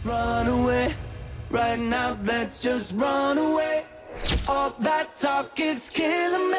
Run away, right now, let's just run away. All that talk is killing me.